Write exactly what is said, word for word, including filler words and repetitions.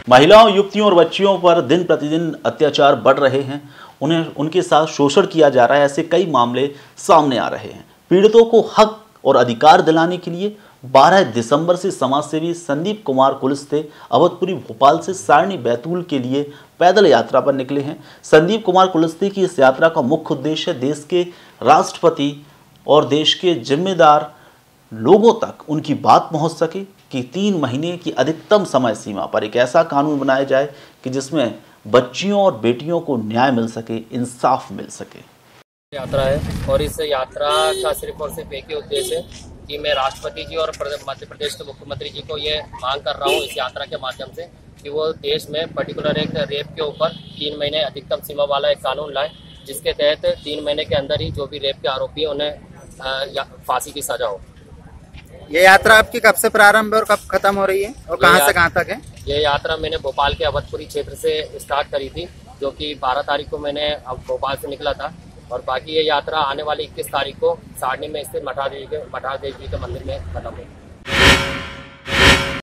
महिलाओं, युवतियों और बच्चियों पर दिन प्रतिदिन अत्याचार बढ़ रहे हैं, उन्हें उनके साथ शोषण किया जा रहा है। ऐसे कई मामले सामने आ रहे हैं। पीड़ितों को हक और अधिकार दिलाने के लिए बारह दिसंबर से समाजसेवी संदीप कुमार कुलस्ते अवधपुरी भोपाल से सारणी बैतूल के लिए पैदल यात्रा पर निकले हैं। संदीप कुमार कुलस्ते की इस यात्रा का मुख्य उद्देश्य देश के राष्ट्रपति और देश के जिम्मेदार लोगों तक उनकी बात पहुंच सके कि तीन महीने की अधिकतम समय सीमा पर एक ऐसा कानून बनाया जाए कि जिसमें बच्चियों और बेटियों को न्याय मिल सके, इंसाफ मिल सके। यात्रा है और इस यात्रा का सिर्फ और सिर्फ एक ही उद्देश्य है कि मैं राष्ट्रपति जी और मध्य प्रदेश के मुख्यमंत्री जी को ये मांग कर रहा हूँ इस यात्रा के माध्यम से कि वो देश में पर्टिकुलर एक रेप के ऊपर तीन महीने अधिकतम सीमा वाला एक कानून लाए, जिसके तहत तीन महीने के अंदर ही जो भी रेप के आरोपी है उन्हें फांसी की सजा हो। ये यात्रा आपकी कब से प्रारंभ है और कब खत्म हो रही है और कहाँ से कहाँ तक है? ये यात्रा मैंने भोपाल के अवधपुरी क्षेत्र से स्टार्ट करी थी, जो कि बारह तारीख को मैंने अब भोपाल से निकला था, और बाकी ये यात्रा आने वाली इक्कीस तारीख को सारणी में स्थित मठादेवी के मठादेवी के मंदिर में खत्म हुई।